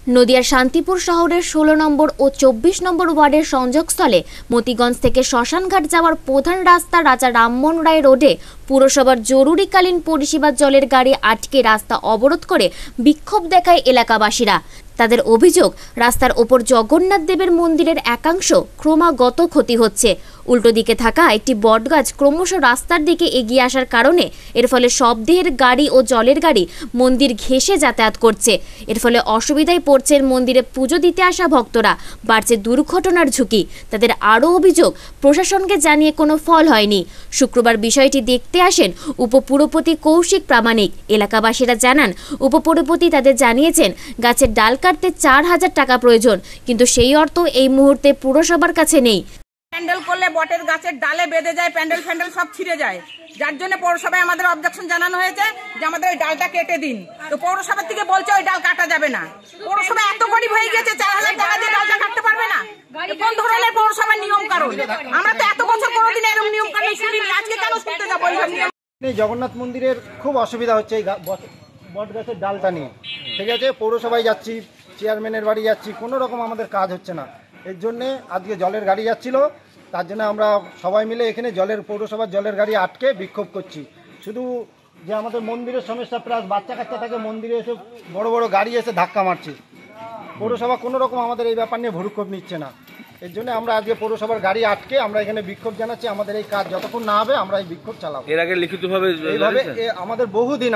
নদিয়ার শান্তিপুর শহরের 16 নম্বর ও 24 নম্বর ওয়ার্ডের সংযোগস্থলে মতিগঞ্জ থেকে শ্মশানঘাট যাওয়ার প্রধান রাস্তা রাজা রামমোহন রায় রোডে পুরসভার জরুরিকালীন পরিষেবার জলের গাড়ি আটকে রাস্তা অবরোধ করে বিক্ষোভ দেখায় এলাকাবাসীরা। তাদের অভিযোগ, রাস্তার ওপর জগন্নাথ দেবের মন্দিরের একাংশ ক্রমাগত ক্ষতি হচ্ছে। উল্টো দিকে থাকা একটি বটগাছ ক্রমশ রাস্তার দিকে এগিয়ে আসার কারণে এর ফলে শব্দের গাড়ি ও জলের গাড়ি মন্দির ঘেঁষে যাতায়াত করছে। এর ফলে অসুবিধায় পড়ছেন মন্দিরে পুজো দিতে আসা ভক্তরা, বাড়ছে দুর্ঘটনার ঝুঁকি। তাদের আরও অভিযোগ, প্রশাসনকে জানিয়ে কোনো ফল হয়নি। শুক্রবার বিষয়টি দেখতে আসেন উপপুরপতি কৌশিক প্রামাণিক। এলাকাবাসীরা জানান, উপপুরপতি তাদের জানিয়েছেন গাছের ডাল কাটতে 4000 টাকা প্রয়োজন, কিন্তু সেই অর্থ এই মুহূর্তে পুরসভার কাছে নেই। প্যান্ডেল করলে বটের গাছের ডালে বেঁধে যায়, প্যান্ডেল ফ্যান্ডেল সব ছিঁড়ে যায়, যার জন্য পৌরসভায় আমাদের অবজেকশন জানানো হয়েছে যে আমাদের ওই ডালটা কেটে দিন। তো পৌরসভা থেকে বলছে ওই ডাল কাটা যাবে না। পৌরসভা এত গরিব হয়ে গেছে, 4000 টাকা দিয়ে ডালটা কাটতে পারবে না? কোন ধরনের পৌরসভার নিয়ম কারণ? আমরা তো এত বছর কোনোদিন এরকম নিয়ম কারণ শুনিনি, আজকে কেন শুনতে যাবো? জগন্নাথ মন্দিরের খুব অসুবিধা হচ্ছে এই বট গাছের ডালটা নিয়ে। ঠিক আছে, পৌরসভায় যাচ্ছি, চেয়ারম্যানের বাড়ি যাচ্ছি, কোনো রকম আমাদের কাজ হচ্ছে না। এর জন্যে আজকে জলের গাড়ি যাচ্ছিল, তার জন্য আমরা সবাই মিলে এখানে পৌরসভার জলের গাড়ি আটকে বিক্ষোভ করছি। শুধু যে আমাদের মন্দিরের সমস্যা, প্লাস বাচ্চা কাচ্চা থাকে মন্দিরে এসে বড় বড় গাড়ি এসে ধাক্কা মারছে। পৌরসভা কোনো রকম আমাদের এই ব্যাপার নিয়ে ভরুক্ষেপ নিচ্ছে না। এর জন্য আমরা আজকে পৌরসভার গাড়ি আটকে আমরা এখানে বিক্ষোভ জানাচ্ছি। আমাদের এই কাজ যতক্ষণ না হবে আমরা এই বিক্ষোভ চালাবো। এর আগে লিখিতভাবে এইভাবে আমাদের বহুদিন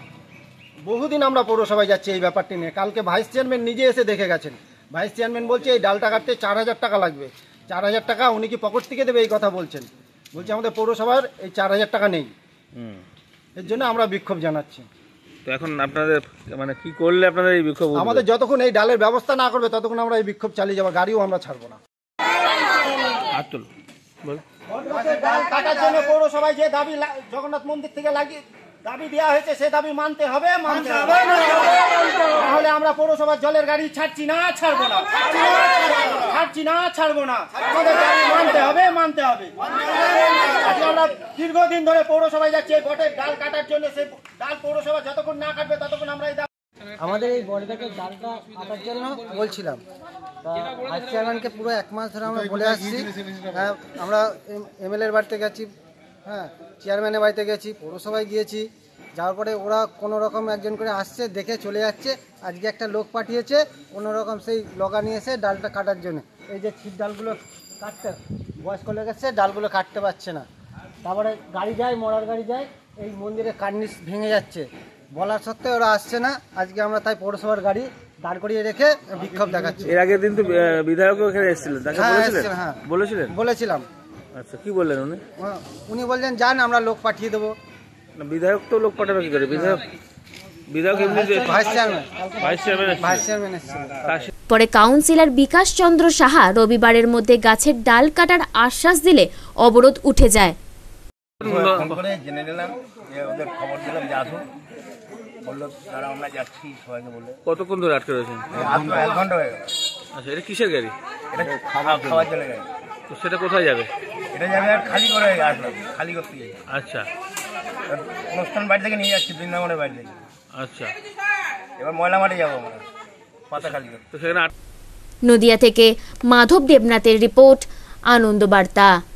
আমরা পৌরসভায় যাচ্ছি এই ব্যাপারটি নিয়ে। কালকে ভাইস চেয়ারম্যান নিজে এসে দেখে গেছেন। ভাইস চেয়ারম্যান বলছে এই ডালটা কাটতে 4000 টাকা লাগবে। 4000 টাকা উনি কি পকেট থেকে দেবে এই কথা বলছেন। বলছে আমাদের পৌরসভার এই 4000 টাকা নেই। এর জন্য আমরা বিক্ষোভ জানাচ্ছি। তো এখন আপনাদের মানে কি করলে আপনাদের এই বিক্ষোভ? আমাদের যতক্ষণ এই ডালের ব্যবস্থা না করবে ততক্ষণ আমরা এই বিক্ষোভ চালিয়ে যাবো, গাড়িও আমরা ছাড়বো না। ডাল কাটার জন্য পৌরসভায় যে দাবি জগন্নাথ মন্দির থেকে দাবি দেওয়া হয়েছে সে দাবি মানতে হবে। তাহলে আমরা পৌরসভার জলের গাড়ি ছাড়ছি না, ছাড়বো না। আমাদের দাবি মানতে হবে। আমরা দীর্ঘদিন ধরে পৌরসভায় যাচ্ছি এই বটের ডাল কাটার জন্য। সে ডাল পৌরসভা যতক্ষণ না কাটবে ততক্ষণ আমরা এই আমাদের এই বটগাছের ডালটা কাটার জন্য বলছিলাম। ভাইস চেয়ারম্যানকে পুরো 1 মাস ধরে আমরা বলে আসছি। আমরা এমএলএর বাড়িতে গেছি, চেয়ারম্যানের বাড়িতে গেছি, পৌরসভায় গিয়েছি। যাওয়ার পরে ওরা কোনো রকম একজন করে আসছে, দেখে চলে যাচ্ছে। আজকে একটা লোক পাঠিয়েছে কোনো রকম সেই লগা নিয়ে এসে ডালটা কাটার জন্য। এই যে ছিট ডালগুলো কাটতে বয়স্ক লোক এসছে, ডালগুলো কাটতে পারছে না। তারপরে গাড়ি যায়, মরার গাড়ি যায়, এই মন্দিরে কার্নিশ ভেঙে যাচ্ছে। বলার সত্ত্বেও ওরা আসছে না। আজকে আমরা তাই পৌরসভার গাড়ি দাঁড় করিয়ে রেখে বিক্ষোভ দেখাচ্ছি। এর আগের দিন তো বিধায়ক এখানে এসেছিলেন, তাকে বলেছিলাম। আচ্ছা, কি বললেন উনি? উনি বললেন যান, আমরা লোক পাঠিয়ে দেবো। বিধায়ক তো লোক পাঠাবে কি করে? বিধায়ক ভাইস চেয়ারম্যান এসেছিল। পরে কাউন্সিলর বিকাশ চন্দ্র সাহা রবিবারের মধ্যে গাছের ডাল কাটার আশ্বাস দিলে অবরোধ উঠে যায়। জেনে নিলাম যে ওদের খবর দিলাম যে আসুন, বললো তারা আমরা যাচ্ছি সবাইকে বলে। কতক্ষণ ধরে আটকে রয়েছেন? 1 ঘন্টা হয়ে গেল। আচ্ছা, এটা কিসের গাড়ি? এটা খাওয়ার জন্য গাড়ি। তো সেটা কোথায় যাবে? এটা যাবে আর খালি করে আসলাম, খালি করতে যাই। আচ্ছা, অনুষ্ঠান বাড়ি থেকে নিয়ে যাচ্ছি, বৃন্দাবনের বাড়ি থেকে। আচ্ছা, এবার ময়লা মাঠে যাবো আমরা পাতা খালি করতে। নদিয়া থেকে মাধব দেবনাথের রিপোর্ট, আনন্দ বার্তা।